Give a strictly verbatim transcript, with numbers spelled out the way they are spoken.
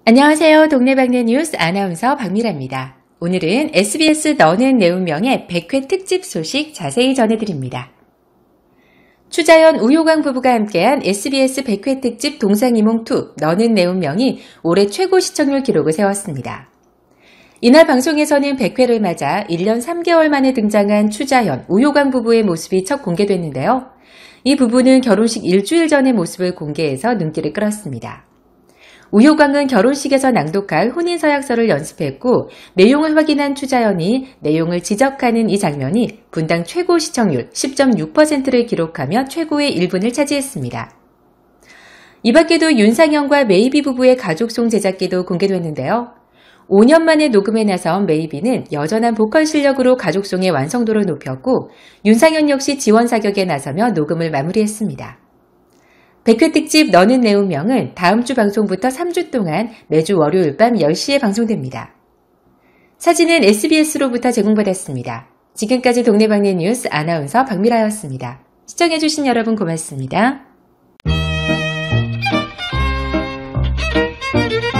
안녕하세요. 동네방네 뉴스 아나운서 박미라입니다. 오늘은 에스비에스 너는 내 운명의 백 회 특집 소식 자세히 전해드립니다. 추자연 우효광 부부가 함께한 에스비에스 백 회 특집 동상이몽이 너는 내 운명이 올해 최고 시청률 기록을 세웠습니다. 이날 방송에서는 백 회를 맞아 일 년 삼 개월 만에 등장한 추자연, 우효광 부부의 모습이 첫 공개됐는데요. 이 부부는 결혼식 일주일 전의 모습을 공개해서 눈길을 끌었습니다. 우효광은 결혼식에서 낭독할 혼인서약서를 연습했고 내용을 확인한 추자연이 내용을 지적하는 이 장면이 분당 최고 시청률 십 점 육 퍼센트를 기록하며 최고의 일 분을 차지했습니다. 이 밖에도 윤상현과 메이비 부부의 가족송 제작기도 공개됐는데요. 오 년 만에 녹음에 나선 메이비는 여전한 보컬 실력으로 가족송의 완성도를 높였고 윤상현 역시 지원 사격에 나서며 녹음을 마무리했습니다. 백 회 특집 너는 내 운명은 다음 주 방송부터 삼 주 동안 매주 월요일 밤 열 시에 방송됩니다. 사진은 에스비에스로부터 제공받았습니다. 지금까지 동네방네 뉴스 아나운서 박미라였습니다. 시청해주신 여러분 고맙습니다.